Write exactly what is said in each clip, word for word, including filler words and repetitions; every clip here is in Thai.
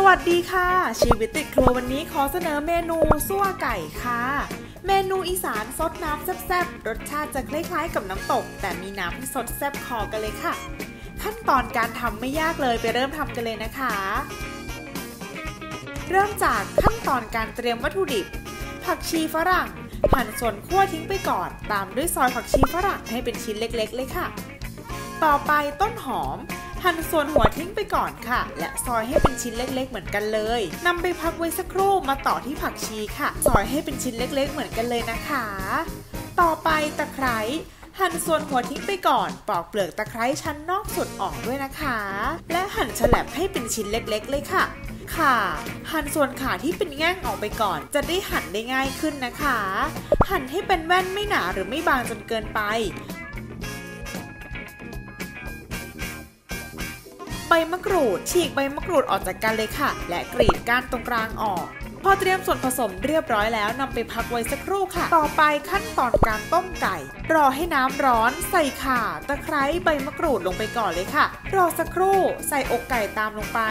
วัสดีค่ะชีวิตติดครัววันนี้ขอเสนอเมนูซั่วไก่ค่ะเมนูอีสานซดน้ำแซ่บๆรสชาติจะคล้ายๆกับน้ำตกแต่มีน้ำให้สดแซ่บคอกันเลยค่ะขั้นตอนการทำไม่ยากเลยไปเริ่มทำกันเลยนะคะเริ่มจากขั้นตอนการเตรียมวัตถุดิบผักชีฝรั่งหั่นส่วนคั่วทิ้งไปก่อนตามด้วยซอยผักชีฝรั่งให้เป็นชิ้นเล็กๆเลยค่ะต่อไปต้นหอมหั่นส่วนหัวทิ้งไปก่อนค่ะและซอยให้เป็นชิ้นเล็กๆเหมือนกันเลยนำไปพักไว้สักครู่มาต่อที่ผักชีค่ะซอยให้เป็นชิ้นเล็กๆเหมือนกันเลยนะคะต่อไปตะไคร้หั่นส่วนหัวทิ้งไปก่อนปอกเปลือกตะไคร้ชั้นนอกสุดออกด้วยนะคะและหั่นฉลับให้เป็นชิ้นเล็กๆเลยค่ะข่าหั่นส่วนขาที่เป็นแง่งออกไปก่อนจะได้หั่นได้ง่ายขึ้นนะคะหั่นให้เป็นแว่นไม่หนาหรือไม่บางจนเกินไปใบมะกรูดฉีกใบมะกรูดออกจากกันเลยค่ะและกรีดก้านตรงกลางออกพอเตรียมส่วนผสมเรียบร้อยแล้วนำไปพักไว้สักครู่ค่ะต่อไปขั้นตอนการต้มไก่รอให้น้ำร้อนใส่ข่าตะไคร้ใบมะกรูดลงไปก่อนเลยค่ะรอสักครู่ใส่อกไก่ตามลงไป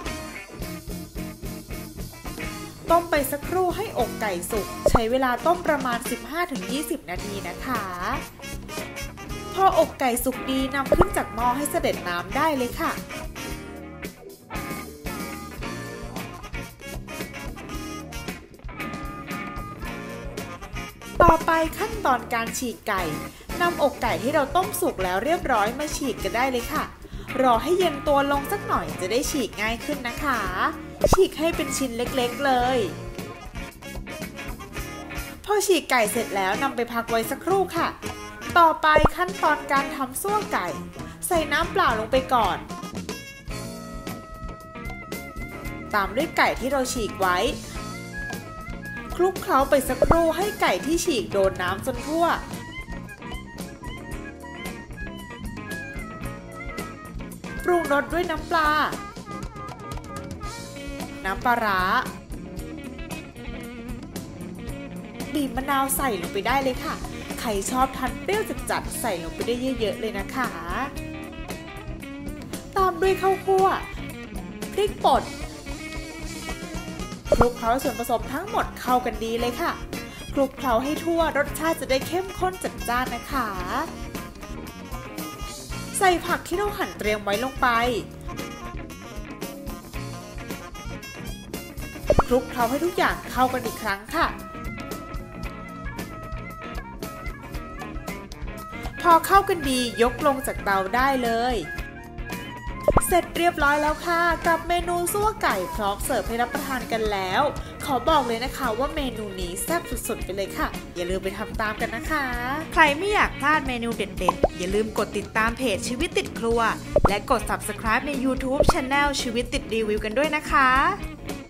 ต้มไปสักครู่ให้อกไก่สุกใช้เวลาต้มประมาณ สิบห้าถึงยี่สิบ นาทีนะคะพออกไก่สุกดีนำขึ้นจากหม้อให้เสด็จน้ำได้เลยค่ะต่อไปขั้นตอนการฉีกไก่นำอกไก่ที่เราต้มสุกแล้วเรียบร้อยมาฉีกกันได้เลยค่ะรอให้เย็นตัวลงสักหน่อยจะได้ฉีกง่ายขึ้นนะคะฉีกให้เป็นชิ้นเล็กๆเลยพอฉีกไก่เสร็จแล้วนำไปพักไว้สักครู่ค่ะต่อไปขั้นตอนการทำซั่วไก่ใส่น้ำเปล่าลงไปก่อนตามด้วยไก่ที่เราฉีกไว้คลุกเคล้าไปสักครู่ให้ไก่ที่ฉีกโดนน้ำจนทั่วปรุงรสด้วยน้ำปลาน้ำปลาร้าบีบมะนาวใส่ลงไปได้เลยค่ะใครชอบทานเปรี้ยวจัดๆใส่ลงไปได้เยอะๆเลยนะคะตามด้วยข้าวคั่วพริกป่นคลุกเคล้าส่วนผสมทั้งหมดเข้ากันดีเลยค่ะคลุกเคล้าให้ทั่วรสชาติจะได้เข้มข้นจัดจ้านนะคะใส่ผักที่เราหั่นเตรียมไว้ลงไปคลุกเคล้าให้ทุกอย่างเข้ากันอีกครั้งค่ะพอเข้ากันดียกลงจากเตาได้เลยเสร็จเรียบร้อยแล้วค่ะกับเมนูซั่วไก่พร้อมเสิร์ฟให้รับประทานกันแล้วขอบอกเลยนะคะว่าเมนูนี้แซ่บสุดๆไปเลยค่ะอย่าลืมไปทำตามกันนะคะใครไม่อยากพลาดเมนูเด็ดๆอย่าลืมกดติดตามเพจชีวิตติดครัวและกด ซับสไครบ์ ใน ยูทูบ ชาแนล ชีวิตติดรีวิวกันด้วยนะคะ